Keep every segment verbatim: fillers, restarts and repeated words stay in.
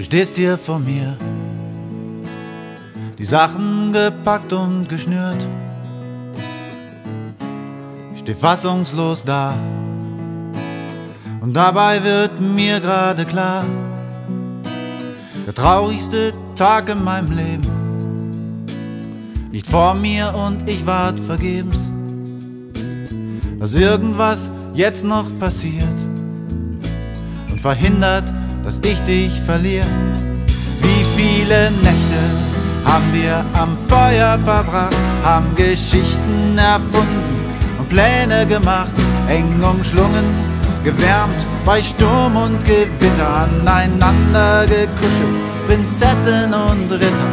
stehst hier vor mir, die Sachen gepackt und geschnürt. Ich steh fassungslos da und dabei wird mir gerade klar, der traurigste Tag in meinem Leben liegt vor mir und ich wart vergebens, dass irgendwas jetzt noch passiert und verhindert, dass ich dich verliere. Wie viele Nächte haben wir am Feuer verbracht, haben Geschichten erfunden und Pläne gemacht, eng umschlungen, gewärmt bei Sturm und Gewitter, aneinander gekuschelt, Prinzessin und Ritter.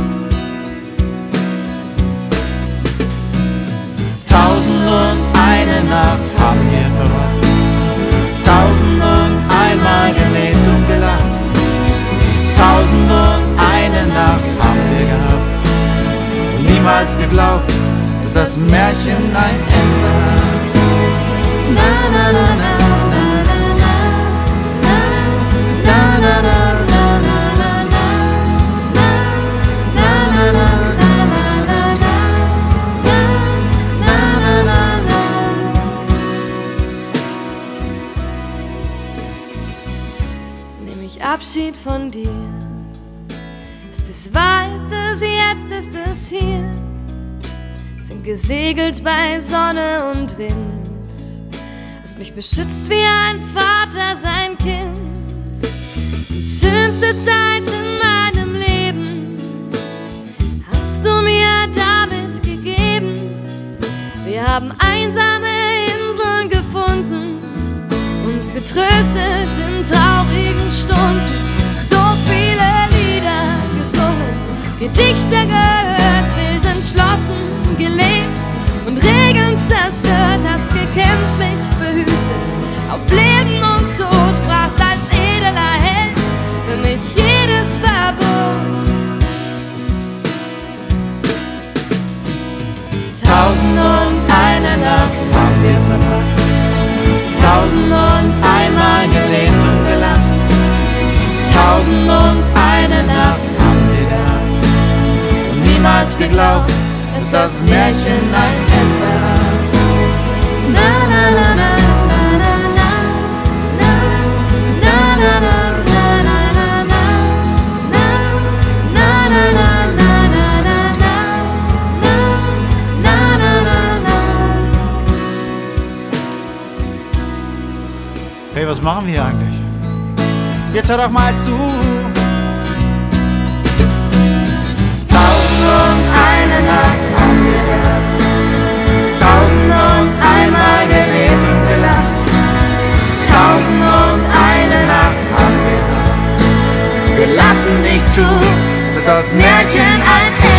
Tausend und eine Nacht haben wir verbracht, tausend und einmal gelebt und gelacht, tausend und eine Nacht haben wir gehabt und niemals geglaubt, dass das Märchen ein Ende hat. Na, na, na, na, na, na, na, na, na, Abschied von dir. Ist es wahr, ist es jetzt, ist es hier? Sind gesegelt bei Sonne und Wind. Hast mich beschützt wie ein Vater sein Kind. Die schönste Zeit in meinem Leben hast du mir damit gegeben. Wir haben einsame Inseln gefunden, uns getröstet in traurigen Stunden, so viele Lieder gesungen, Gedichte gehört, wild entschlossen gelebt und Regeln zerstört, hast gekämpft, mich behütet, auf Leben und Tod brachst als edeler Held für mich jedes Verbot. Tausend und eine Nacht haben wir verbracht, tausend und einmal gelebt und gelacht, tausend und eine Nacht haben wir gehabt und niemals geglaubt, dass das Märchen ein Ende hat. Na, na, na, na, na, na, na, na, na, na, na, hey, was machen wir hier eigentlich? Jetzt hör doch mal zu. Tausend und eine Nacht haben wir gehabt, tausend und einmal gelebt und gelacht, tausend und eine Nacht haben wir gehabt. Wir lassen nicht zu, dass das Märchen ein Ende